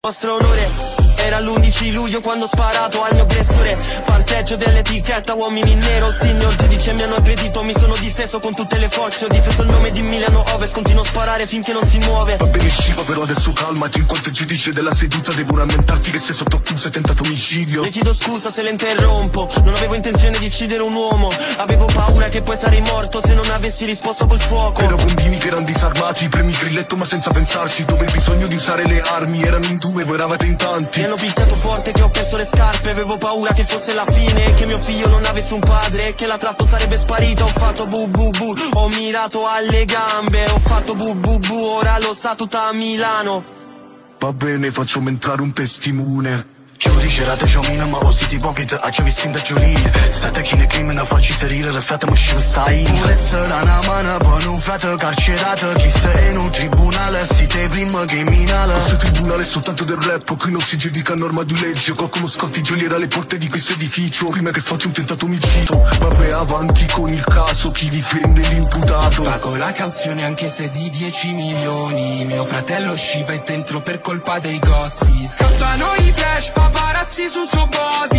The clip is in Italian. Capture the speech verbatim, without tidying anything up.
Nostro onore. Era l'undici luglio quando ho sparato al mio aggressore. Parcheggio dell'etichetta, uomini in nero. Signor giudice mi hanno aggredito, mi sono difeso con tutte le forze. Ho difeso il nome di Milano Ovest, continuo a sparare finché non si muove. Va benissimo però adesso calmati, in quanto il giudice della seduta devo rammentarti che sei sotto accusa e tentato omicidio. Le chiedo scusa se le interrompo, non avevo intenzione di uccidere un uomo. Avevo paura che poi sarei morto se non avessi risposto col fuoco. Ero bambini che erano disarmati, premi il grilletto ma senza pensarci. Dove il bisogno di usare le armi, erano in due, voi eravate in tanti. Mi hanno picchiato forte che ho perso le scarpe, avevo paura che fosse la fine, che mio figlio non avesse un padre, che la trappola sarebbe sparita. Ho fatto bu bu bu, ho mirato alle gambe, ho fatto bu bu bu, ora lo sa tutta Milano. Va bene, facciamo entrare un testimone. Giudice rate ciomina ma o siete ipocrita a ci vistinta giuria. State chi ne crimine facci ferire le frate ma ci stai. Pure sarà una mano per un frate carcerato. Chi sei in un tribunale siete prima criminale. Questo tribunale è soltanto del rap, qui non si giudica a norma di legge. Qualcuno scontiglierà le porte di questo edificio prima che faccia un tentato omicidio. Vabbè, avanti con il caso, chi difende l'imputato. Pago la cauzione anche se di dieci milioni. Mio fratello scivetta dentro per colpa dei gossi. Scattano i flash, paparazzi sul suo body.